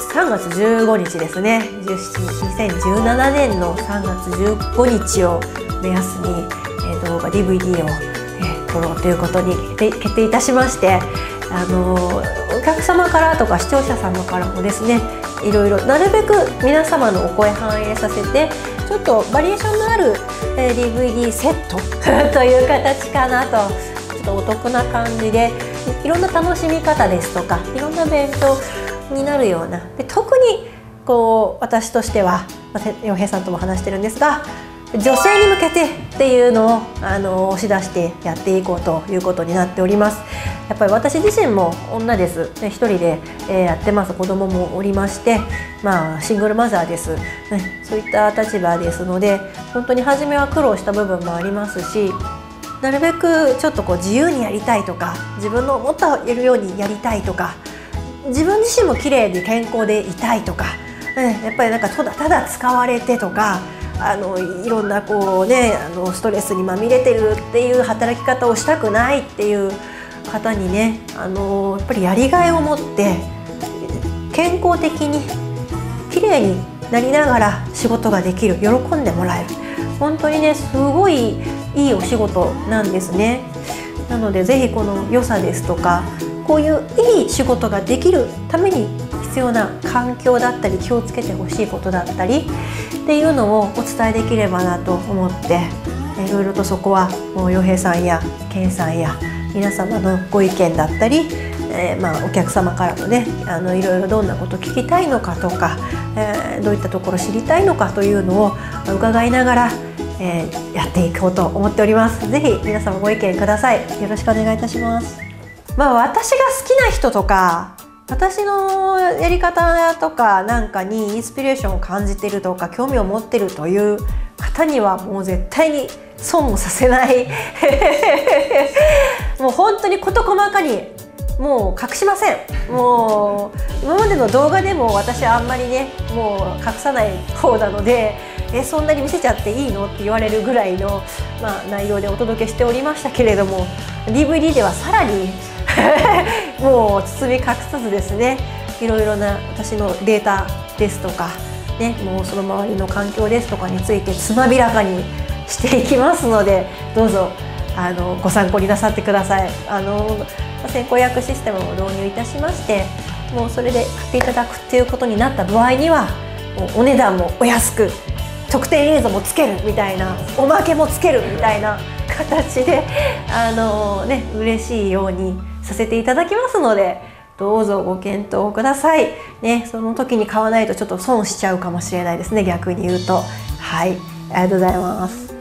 3月15日ですね。2017年の3月15日を目安に、動画 DVD を、撮ろうということに決定いたしまして、お客様からとか視聴者様からもですね、いろいろなるべく皆様のお声反映させて、ちょっとバリエーションのある、DVD セットという形かなと、ちょっとお得な感じでいろんな楽しみ方ですとか、いろんな勉強になるような、で特にこう私としては洋平さんとも話してるんですが、女性に向けてっていうのを押し出してやっていこうということになっております。やっぱり私自身も女です、一人でやってます。子供もおりまして、シングルマザーです、そういった立場ですので、本当に初めは苦労した部分もありますし、なるべくちょっとこう自由にやりたいとか、自分の思ったようにやりたいとか、自分自身も綺麗で健康でいたいとか、やっぱりなんかただ使われてとか、いろんなこうね、ストレスにまみれてるっていう働き方をしたくないっていう方にね、やっぱりやりがいを持って健康的に綺麗になりながら仕事ができる、喜んでもらえる、本当にねすごいいいお仕事なんですね。なのでぜひこの良さですとか、こういういい仕事ができるために必要な環境だったり、気をつけてほしいことだったりっていうのをお伝えできればなと思って、いろいろとそこはもう洋平さんや健さんや皆様のご意見だったり、お客様からもね、いろいろどんなこと聞きたいのかとか、どういったところ知りたいのかというのを伺いながら、やっていこうと思っております。ぜひ皆様ご意見ください。よろしくお願いいたします。私が好きな人とか、私のやり方とかなんかにインスピレーションを感じてるとか、興味を持ってるという方にはもう絶対に損をさせないもう本当に事細かにもう隠しません。もう今までの動画でも私はあんまりね、もう隠さない方なので、そんなに見せちゃっていいのって言われるぐらいの、内容でお届けしておりましたけれども、 DVD ではさらにもう包み隠さずですね、いろいろな私のデータですとか、ね、もうその周りの環境ですとかについてつまびらかにしていきますので、どうぞご参考になさってください。先行予約システムを導入いたしまして、もうそれで買っていただくっていうことになった場合には、もうお値段もお安く、特典映像もつけるみたいな、おまけもつけるみたいな形で嬉しいようにさせていただきますので、どうぞご検討くださいね。その時に買わないとちょっと損しちゃうかもしれないですね、逆に言うと。はい、ありがとうございます。